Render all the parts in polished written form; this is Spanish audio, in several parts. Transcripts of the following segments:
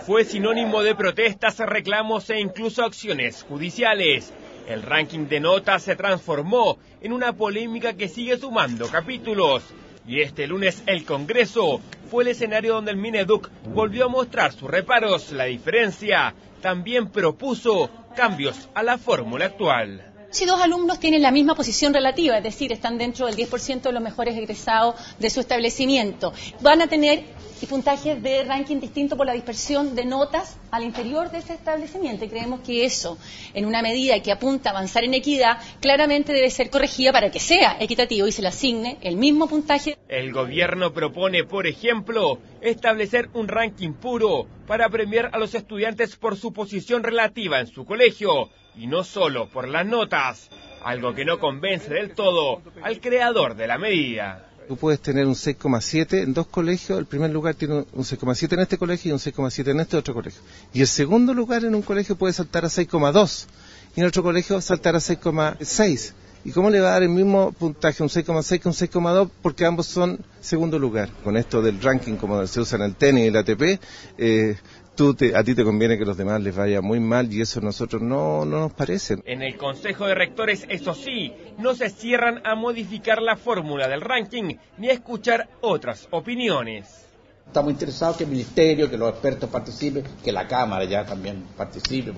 fue sinónimo de protestas, reclamos e incluso acciones judiciales. El ranking de notas se transformó en una polémica que sigue sumando capítulos. Y este lunes el Congreso fue el escenario donde el Mineduc volvió a mostrar sus reparos. La diferencia también propuso cambios a la fórmula actual. Si dos alumnos tienen la misma posición relativa, es decir, están dentro del 10% de los mejores egresados de su establecimiento, van a tener puntajes de ranking distinto por la dispersión de notas al interior de ese establecimiento. Y creemos que eso, en una medida que apunta a avanzar en equidad, claramente debe ser corregida para que sea equitativo y se le asigne el mismo puntaje. El gobierno propone, por ejemplo, establecer un ranking puro para premiar a los estudiantes por su posición relativa en su colegio y no solo por las notas, algo que no convence del todo al creador de la medida. Tú puedes tener un 6,7 en dos colegios, el primer lugar tiene un 6,7 en este colegio y un 6,7 en este otro colegio. Y el segundo lugar en un colegio puede saltar a 6,2 y en otro colegio saltar a 6,6. ¿Y cómo le va a dar el mismo puntaje, un 6,6 que un 6,2? Porque ambos son segundo lugar. Con esto del ranking, como se usa en el tenis y el ATP, a ti te conviene que a los demás les vaya muy mal y eso a nosotros no nos parece. En el Consejo de Rectores, eso sí, no se cierran a modificar la fórmula del ranking ni a escuchar otras opiniones. Estamos interesados que el Ministerio, que los expertos participen, que la Cámara ya también participe,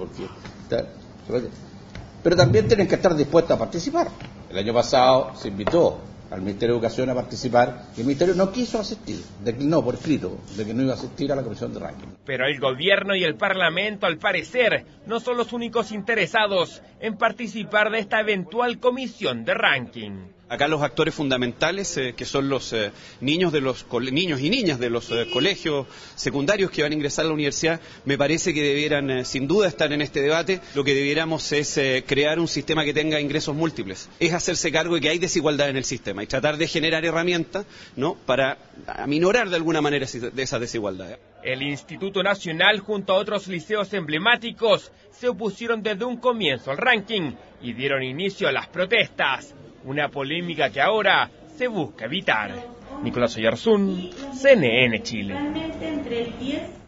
pero también tienen que estar dispuestos a participar. El año pasado se invitó al Ministerio de Educación a participar y el Ministerio no quiso asistir, declinó por escrito de que no iba a asistir a la comisión de ranking. Pero el gobierno y el Parlamento, al parecer, no son los únicos interesados en participar de esta eventual comisión de ranking. Acá los actores fundamentales, que son los niños y niñas de los colegios secundarios que van a ingresar a la universidad, me parece que debieran sin duda estar en este debate. Lo que debiéramos es crear un sistema que tenga ingresos múltiples. Es hacerse cargo de que hay desigualdad en el sistema y tratar de generar herramientas, ¿no?, para aminorar de alguna manera de esas desigualdades. El Instituto Nacional junto a otros liceos emblemáticos se opusieron desde un comienzo al ranking y dieron inicio a las protestas. Una polémica que ahora se busca evitar. Nicolás Oyarzún, CNN Chile.